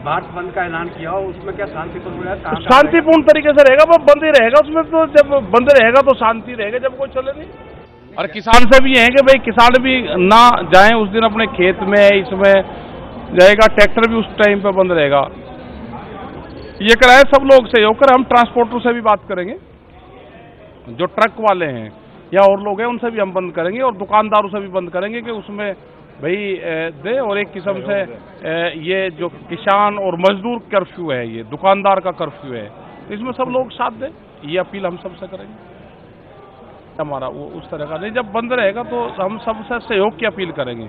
भारत बंद का ऐलान किया हो, उसमें क्या शांतिपूर्ण रहेगा? शांतिपूर्ण तरीके से रहेगा, वो बंद ही रहेगा। उसमें तो जब बंद रहेगा तो शांति रहेगा, जब कोई चले नहीं। और किसान से भी है कि भाई किसान भी ना जाएं उस दिन अपने खेत में, इसमें जाएगा, ट्रैक्टर भी उस टाइम पे बंद रहेगा। ये कराए सब लोग सहयोग कर। हम ट्रांसपोर्टर से भी बात करेंगे, जो ट्रक वाले हैं या और लोग हैं उनसे भी हम बंद करेंगे, और दुकानदारों से भी बंद करेंगे कि उसमें भाई दे। और एक किस्म से ये जो किसान और मजदूर कर्फ्यू है, ये दुकानदार का कर्फ्यू है, तो इसमें सब लोग साथ दें, ये अपील हम सबसे करेंगे। हमारा वो उस तरह का नहीं, जब बंद रहेगा तो हम सबसे सहयोग की अपील करेंगे।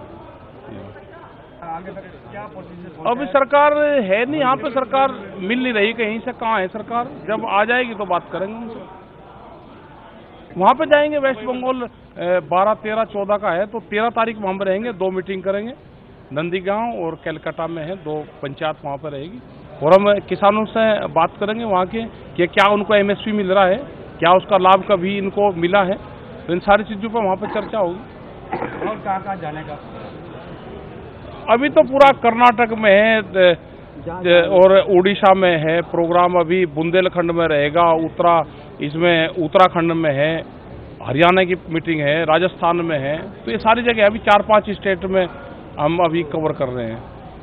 अभी सरकार है नहीं यहाँ पे, सरकार मिल नहीं रही कहीं से। कहाँ है सरकार? जब आ जाएगी तो बात करेंगे उनसे। वहाँ पे जाएंगे, वेस्ट बंगाल 12, 13, 14 का है, तो 13 तारीख वहाँ पे रहेंगे। 2 मीटिंग करेंगे, नंदीगांव और कलकत्ता में है, 2 पंचायत वहाँ पर रहेगी। और हम किसानों से बात करेंगे वहाँ के कि क्या उनको MSP मिल रहा है, क्या उसका लाभ कभी इनको मिला है, तो इन सारी चीज़ों पर वहाँ पर चर्चा होगी। और कहाँ जाने का? अभी तो पूरा कर्नाटक में है और उड़ीसा में है प्रोग्राम, अभी बुंदेलखंड में रहेगा, उत्तराखंड में है, हरियाणा की मीटिंग है, राजस्थान में है, तो ये सारी जगह अभी 4-5 स्टेट में हम अभी कवर कर रहे हैं।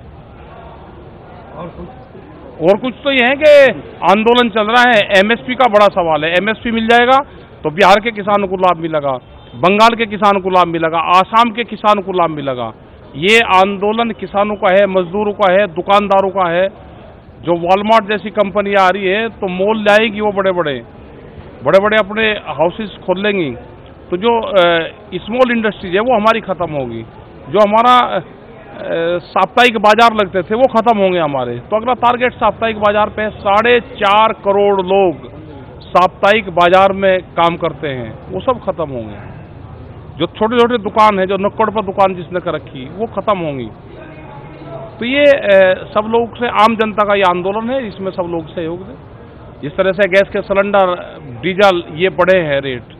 और कुछ तो ये है कि आंदोलन चल रहा है, MSP का बड़ा सवाल है। MSP मिल जाएगा तो बिहार के किसानों को लाभ मिलेगा, बंगाल के किसानों को लाभ मिलेगा, आसाम के किसानों को लाभ मिलेगा। ये आंदोलन किसानों का है, मजदूरों का है, दुकानदारों का है। जो वॉलमार्ट जैसी कंपनी आ रही है तो मॉल लाएगी, वो बड़े बड़े अपने हाउसेस खोल लेंगी, तो जो स्मॉल इंडस्ट्रीज है वो हमारी खत्म होगी। जो हमारा साप्ताहिक बाजार लगते थे वो खत्म होंगे हमारे। तो अगला टारगेट साप्ताहिक बाजार पे 4.5 करोड़ लोग साप्ताहिक बाजार में काम करते हैं, वो सब खत्म होंगे। जो छोटे छोटे दुकान है, जो नुक्कड़ पर दुकान जिसने कर रखी, वो खत्म होंगी। तो ये सब लोग से, आम जनता का ये आंदोलन है, इसमें सब लोग सहयोग दें। जिस तरह से गैस के सिलेंडर, डीजल ये बढ़े हैं रेट,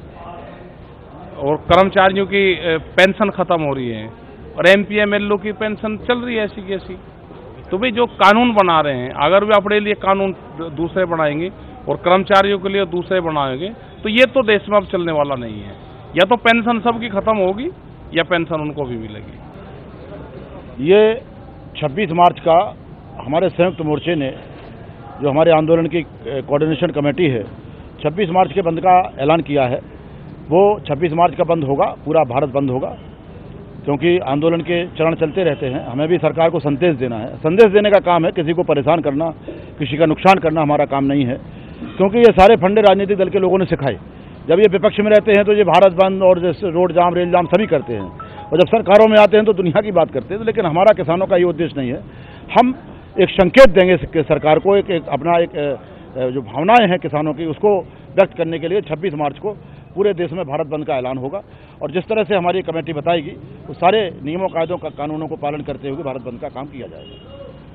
और कर्मचारियों की पेंशन खत्म हो रही है, और MP MLO की पेंशन चल रही है ऐसी की ऐसी। तो भाई जो कानून बना रहे हैं, अगर वे अपने लिए कानून दूसरे बनाएंगे और कर्मचारियों के लिए दूसरे बनाएंगे, तो ये तो देश में अब चलने वाला नहीं है। या तो पेंशन सबकी खत्म होगी या पेंशन उनको भी मिलेगी। ये 26 मार्च का हमारे संयुक्त मोर्चे ने, जो हमारे आंदोलन की कोऑर्डिनेशन कमेटी है, 26 मार्च के बंद का ऐलान किया है। वो 26 मार्च का बंद होगा, पूरा भारत बंद होगा, क्योंकि आंदोलन के चरण चलते रहते हैं। हमें भी सरकार को संदेश देना है। संदेश देने का काम है, किसी को परेशान करना, किसी का नुकसान करना हमारा काम नहीं है। क्योंकि ये सारे फंडे राजनीतिक दल के लोगों ने सिखाए। जब ये विपक्ष में रहते हैं तो ये भारत बंद और जैसे रोड जाम, रेल जाम सभी करते हैं, और जब सरकारों में आते हैं तो दुनिया की बात करते हैं। लेकिन हमारा किसानों का ये उद्देश्य नहीं है। हम एक संकेत देंगे सरकार को, अपना जो भावनाएं हैं किसानों की, उसको व्यक्त करने के लिए 26 मार्च को पूरे देश में भारत बंद का ऐलान होगा। और जिस तरह से हमारी कमेटी बताएगी, वो सारे नियमों, कायदों का, कानूनों को पालन करते हुए भारत बंद का काम किया जाएगा।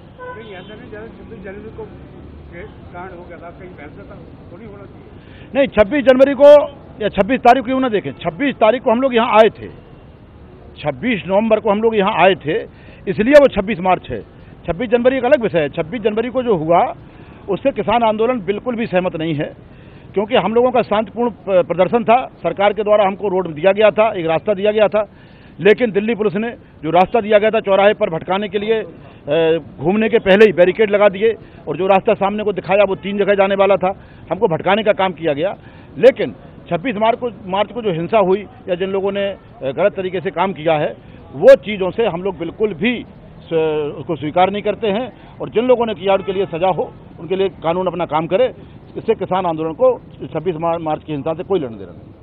26 जनवरी को कांड हो गया था, कहीं फैसला थोड़ी होना चाहिए? नहीं, 26 जनवरी को या 26 तारीख को क्यों ना देखें। 26 तारीख को हम लोग यहाँ आए थे, 26 नवंबर को हम लोग यहाँ आए थे, इसलिए वो 26 मार्च है। 26 जनवरी एक अलग विषय है। 26 जनवरी को जो हुआ उससे किसान आंदोलन बिल्कुल भी सहमत नहीं है, क्योंकि हम लोगों का शांतिपूर्ण प्रदर्शन था। सरकार के द्वारा हमको रोड दिया गया था, एक रास्ता दिया गया था, लेकिन दिल्ली पुलिस ने जो रास्ता दिया गया था चौराहे पर भटकाने के लिए, घूमने के पहले ही बैरिकेड लगा दिए, और जो रास्ता सामने को दिखाया वो 3 जगह जाने वाला था, हमको भटकाने का काम किया गया। लेकिन 26 मार्च को जो हिंसा हुई या जिन लोगों ने गलत तरीके से काम किया है, वो चीज़ों से हम लोग बिल्कुल भी उसको स्वीकार नहीं करते हैं। और जिन लोगों ने किया उनके लिए सजा हो, उनके लिए कानून अपना काम करे। इससे किसान आंदोलन को 26 मार्च की हिंसा से कोई लेना देना नहीं।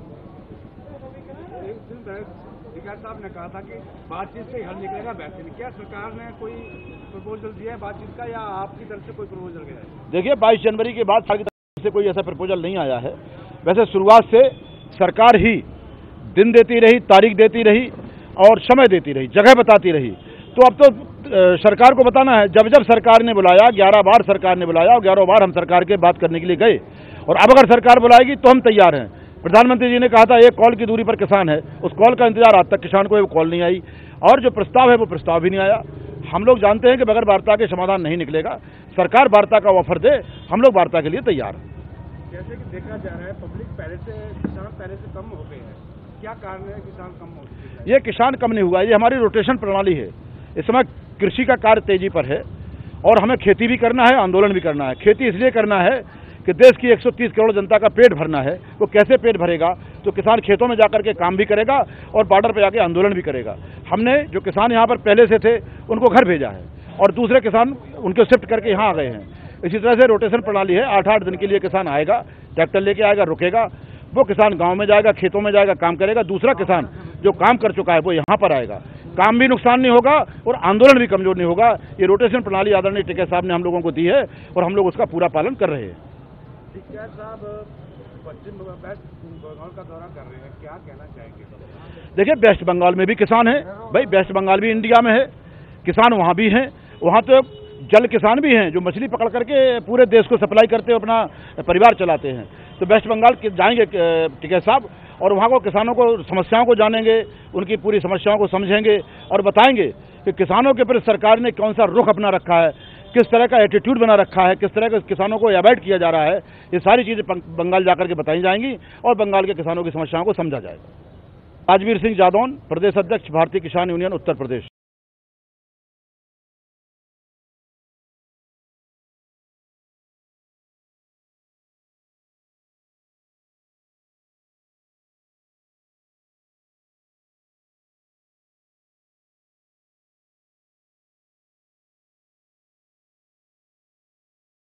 साहब ने कहा था कि बातचीत से हल निकलेगा, वैसे क्या सरकार ने कोई प्रपोजल दिया है बातचीत का, या आपकी तरफ से कोई प्रपोजल गया है? देखिए, 22 जनवरी के बाद सरकार से कोई ऐसा प्रपोजल नहीं आया है। वैसे शुरुआत से सरकार ही दिन देती रही, तारीख देती रही और समय देती रही, जगह बताती रही। तो अब तो सरकार को बताना है। जब जब सरकार ने बुलाया, 11 बार सरकार ने बुलाया, और 11 बार हम सरकार के बात करने के लिए गए। और अब अगर सरकार बुलाएगी तो हम तैयार हैं। प्रधानमंत्री जी ने कहा था 1 कॉल की दूरी पर किसान है, उस कॉल का इंतजार आज तक किसान को कॉल नहीं आई, और जो प्रस्ताव है वो प्रस्ताव भी नहीं आया। हम लोग जानते हैं कि बगैर वार्ता के समाधान नहीं निकलेगा। सरकार वार्ता का ऑफर दे, हम लोग वार्ता के लिए तैयार हैं। जैसे कि देखा जा रहा है पब्लिक किसान पहले से कम हो गए हैं, क्या कारण है किसान कम हो चुके हैं? ये किसान कम नहीं हुआ, ये हमारी रोटेशन प्रणाली है। इस समय कृषि का कार्य तेजी पर है और हमें खेती भी करना है, आंदोलन भी करना है। खेती इसलिए करना है कि देश की 130 करोड़ जनता का पेट भरना है। वो कैसे पेट भरेगा? तो किसान खेतों में जाकर के काम भी करेगा और बॉर्डर पर जाके आंदोलन भी करेगा। हमने जो किसान यहाँ पर पहले से थे उनको घर भेजा है और दूसरे किसान उनको शिफ्ट करके यहाँ आ गए हैं। इसी तरह से रोटेशन प्रणाली है। 8-8 दिन के लिए किसान आएगा, ट्रैक्टर लेके आएगा, रुकेगा, वो किसान गांव में जाएगा, खेतों में जाएगा, काम करेगा। दूसरा किसान जो काम कर चुका है वो यहाँ पर आएगा। काम भी नुकसान नहीं होगा और आंदोलन भी कमजोर नहीं होगा। ये रोटेशन प्रणाली आदरणीय टिकैत साहब ने हम लोगों को दी है और हम लोग उसका पूरा पालन कर रहे हैं। टिकैत साहब पश्चिम वेस्ट बंगाल का दौरा कर रहे हैं, क्या कहना चाहेंगे? देखिए, वेस्ट बंगाल में भी किसान है भाई, वेस्ट बंगाल भी इंडिया में है, किसान वहाँ भी हैं। वहाँ तो जल किसान भी हैं जो मछली पकड़ करके पूरे देश को सप्लाई करते हुए अपना परिवार चलाते हैं। तो वेस्ट बंगाल जाएंगे टिकैत साहब और वहाँ को किसानों को समस्याओं को जानेंगे, उनकी पूरी समस्याओं को समझेंगे और बताएंगे कि किसानों के प्रति सरकार ने कौन सा रुख अपना रखा है, किस तरह का एटीट्यूड बना रखा है, किस तरह के किसानों को अवॉइड किया जा रहा है। ये सारी चीज़ें बंगाल जाकर के बताई जाएंगी और बंगाल के किसानों की समस्याओं को समझा जाएगा। राजवीर सिंह जादौन, प्रदेश अध्यक्ष, भारतीय किसान यूनियन, उत्तर प्रदेश।